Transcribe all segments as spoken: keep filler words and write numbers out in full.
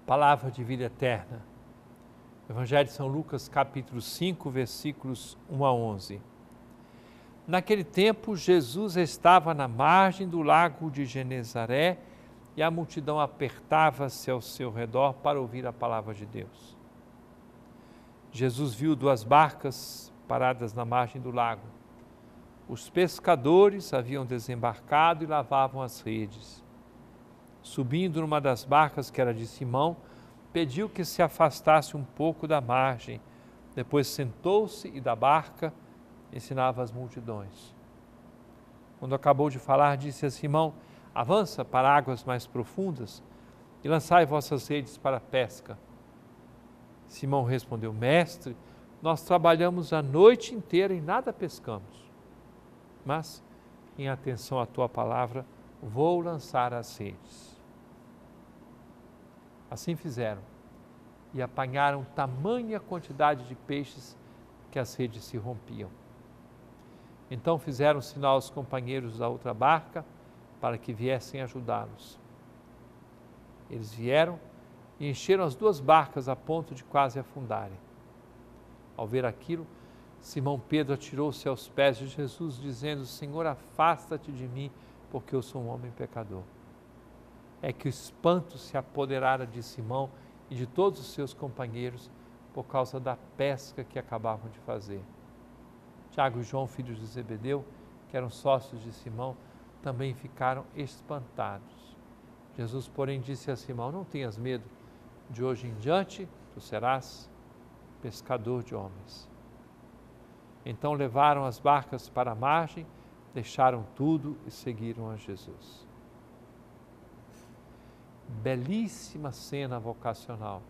Palavra de vida eterna. Evangelho de São Lucas, capítulo cinco, versículos um a onze. Naquele tempo, Jesus estava na margem do lago de Genezaré e a multidão apertava-se ao seu redor para ouvir a palavra de Deus. Jesus viu duas barcas paradas na margem do lago. Os pescadores haviam desembarcado e lavavam as redes. Subindo numa das barcas, que era de Simão, pediu que se afastasse um pouco da margem. Depois sentou-se e da barca ensinava as multidões. Quando acabou de falar, disse a Simão: avança para águas mais profundas e lançai vossas redes para a pesca. Simão respondeu: Mestre, nós trabalhamos a noite inteira e nada pescamos. Mas, em atenção à tua palavra, vou lançar as redes. Assim fizeram e apanharam tamanha quantidade de peixes que as redes se rompiam. Então fizeram sinal aos companheiros da outra barca para que viessem ajudá-los. Eles vieram e encheram as duas barcas a ponto de quase afundarem. Ao ver aquilo, Simão Pedro atirou-se aos pés de Jesus, dizendo: Senhor, afasta-te de mim, porque eu sou um homem pecador. É que o espanto se apoderara de Simão e de todos os seus companheiros por causa da pesca que acabavam de fazer. Tiago e João, filhos de Zebedeu, que eram sócios de Simão, também ficaram espantados. Jesus, porém, disse a Simão: não tenhas medo, de hoje em diante tu serás pescador de homens. Então levaram as barcas para a margem, deixaram tudo e seguiram a Jesus. Belíssima cena vocacional.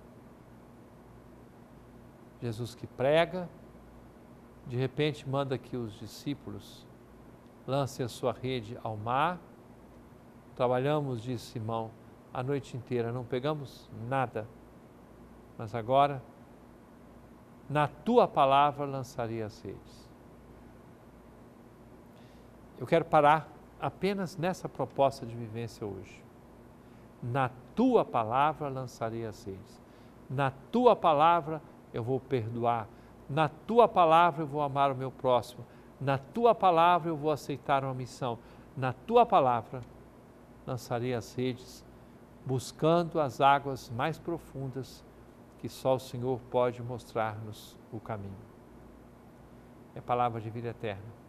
Jesus que prega, de repente manda que os discípulos lancem a sua rede ao mar. Trabalhamos, disse Simão, a noite inteira, não pegamos nada, mas agora, na tua palavra, lançarei as redes. Eu quero parar apenas nessa proposta de vivência hoje. Na tua palavra lançarei as redes. Na tua palavra eu vou perdoar. Na tua palavra eu vou amar o meu próximo. Na tua palavra eu vou aceitar uma missão. Na tua palavra lançarei as redes, buscando as águas mais profundas que só o Senhor pode mostrar-nos o caminho. É palavra de vida eterna.